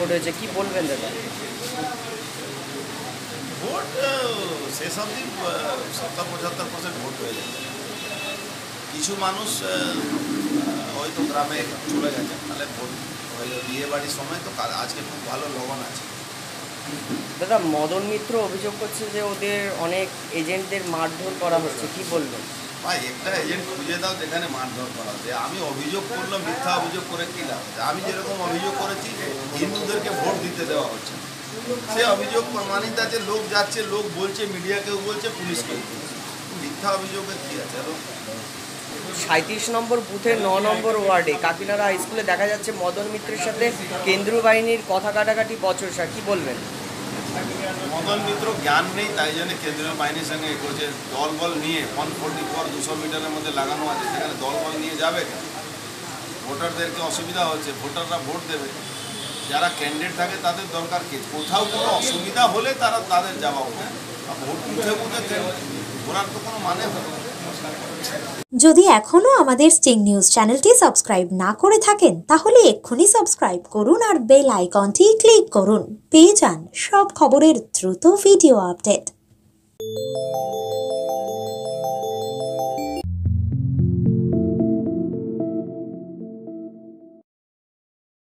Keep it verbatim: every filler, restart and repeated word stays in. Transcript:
Vote হয়েছে, কি বলবেন দাদা? ভোট শেষ অবধি সত্তর পঁচাত্তর পার্সেন্ট ভোট হয়ে গেছে। কিছু মানুষ হয়তো গ্রামে চলে গেছে, তাহলে ভোট হয়ে বিয়ে বাড়ির সময় তো আজকে খুব ভালো লগন আছে। দাদা, মদন মিত্র অভিযোগ করছে যে ওদের অনেক এজেন্টদের মারধর করা হচ্ছে, কি বলবেন? ভাই, একটা এজেন্ট খুঁজে দাও যেখানে মারধর করা হচ্ছে। আমি অভিযোগ করলাম, মিথ্যা অভিযোগ করে কী লাভ? আমি যেরকম অভিযোগ করেছি হিন্দুদেরকে ভোট দিতে দেওয়া হচ্ছে, সে অভিযোগ প্রমাণিত আছে। লোক যাচ্ছে, লোক বলছে, মিডিয়াকেও বলছে, পুলিশকেও বলছে। মিথ্যা অভিযোগে কী আছে? সাঁইত্রিশ নম্বর বুথের ন নম্বর ওয়ার্ডে কাকিনাড়া হাই স্কুলে দেখা যাচ্ছে মদন মিত্রের সাথে কেন্দ্রীয় বাহিনীর কথা কাটাকাটি বচসা, কি বলবেন? মদন মিত্র জ্ঞান নেই, তাই জন্য কেন্দ্রীয় বাহিনীর সঙ্গে এগোচ্ছে। দল বল নিয়ে ওয়ান ফোর্টি ফোর দুশো মিটারের মধ্যে লাগানো আছে, সেখানে দল বল নিয়ে যাবে। ভোটারদেরকে অসুবিধা হচ্ছে, ভোটাররা ভোট দেবে। যারা ক্যান্ডিডেট থাকে তাদের দরকার কি? কোথাও কোনো অসুবিধা হলে তারা তাদের যাওয়া হবে। ভোট বুঝে বুঝে ঘোরার তো কোনো মানে হবে না। যদি এখনও আমাদের স্টিং নিউজ চ্যানেলটি সাবস্ক্রাইব না করে থাকেন তাহলে এক্ষুনি সাবস্ক্রাইব করুন আর বেল আইকনটি ক্লিক করুন। পেয়ে যান সব খবরের দ্রুত ভিডিও আপডেট।